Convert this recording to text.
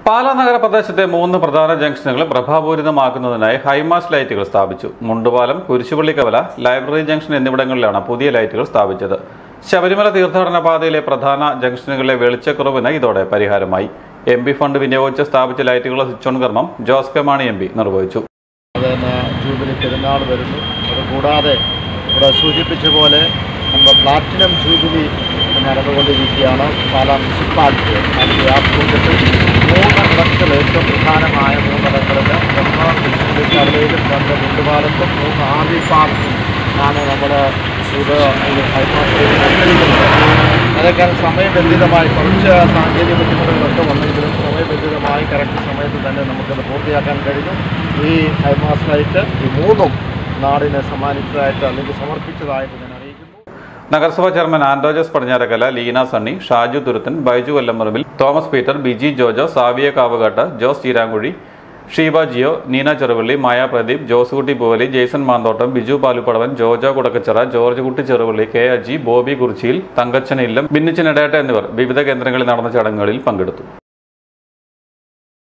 പാലാ നഗരപ്രദേശത്തെ 3 പ്രധാന ജംഗ്ഷനുകൾ പ്രഭാപൂരിതമാക്കുന്നതിനായി ഹൈമാസ്റ്റ് ലൈറ്റുകൾ സ്ഥാപിച്ചു. മുണ്ടുപാലം, കുരിശുപള്ളിക്കവല, ലൈബ്രറി ജംഗ്ഷൻ എന്നിവിടങ്ങളിലാണ് പുതിയ ലൈറ്റുകൾ സ്ഥാപിച്ചത്. ശബരിമല തീർത്ഥാടന പാതയിലെ പ്രധാന ജംഗ്ഷനുകളിലെ വെളിച്ചക്കുറവിന് ഇതോടെ പരിഹാരമായി. MP ഫണ്ട് വിനിയോഗിച്ച് സ്ഥാപിച്ച ലൈറ്റുകളുടെ സ്വിച്ച് ഓൺ കർമ്മം ജോസ് കെ മാണി MP നിർവഹിച്ചു. ജൂബിലി പെരുന്നാൾ വരുന്നു. അതുകൂടാതെ ഇവിടെ സൂചിപ്പിച്ച പോലെ നമ്മുടെ പ്ലാറ്റിനം ജൂബിലി നടന്നുകൊണ്ടിരിക്കുകയാണ്. പാലാ മുനിസിപ്പാലിറ്റി അതിൻ്റെ ആഭിമുഖ്യത്തിൽ 3 ഇടത്തിൽ ഏറ്റവും പ്രധാനമായ 3 ഇടങ്ങളിൽ കവലയിലും 2 മുണ്ടുപാലത്തും 3 RV പാർക്കും ആണ് നമ്മൾ ഇത് ഹൈമാർട്ടിക്കുന്നത്. അതൊക്കെ സമയബന്ധിതമായി കുറച്ച് സാങ്കേതിക ബുദ്ധിമുട്ടുകളൊക്കെ വന്നെങ്കിലും സമയബന്ധിതമായി കറക്റ്റ് സമയത്ത് തന്നെ നമുക്കത് പൂർത്തിയാക്കാൻ കഴിഞ്ഞു. ഈ ഹൈമാസ്റ്റ് ലൈറ്റ് ഈ 3ഉം നാടിനെ സമ്മാനിച്ചതായിട്ട് അല്ലെങ്കിൽ സമർപ്പിച്ചതായിട്ട് ഞാൻ അറിയിക്കുന്നു. നഗരസഭാ ചെയർമാൻ ആൻഡോ ജോസ് പടിഞ്ഞാറക്കല, ലീന സണ്ണി, ഷാജു തുരുത്തൻ, ബൈജു കൊല്ലംപറമ്പിൽ, തോമസ് പീറ്റർ, ബിജി ജോജോ, സാവിയ കാവുകാട്ട്, ജോസ് ചീരാങ്കുഴി, ഷീബ ജിയോ, നീന ചെറുവള്ളി, മായ പ്രദീപ്, ജോസുകുട്ടി പൂവലി, ജെയ്സൺ മാന്തോട്ടം, ബിജു പാലുപ്പടവൻ, ജോജോ കുടക്കച്ചിറ, ജോർജ് കുട്ടി ചെറുവള്ളി, കെ അജി, ബോബി കുറിച്ചിയിൽ, തങ്കച്ചൻ ഇല്ലം, ബിന്നിച്ചൻ ഇടയട്ട എന്നിവർ വിവിധ കേന്ദ്രങ്ങളിൽ നടന്ന ചടങ്ങുകളിൽ പങ്കെടുത്തു.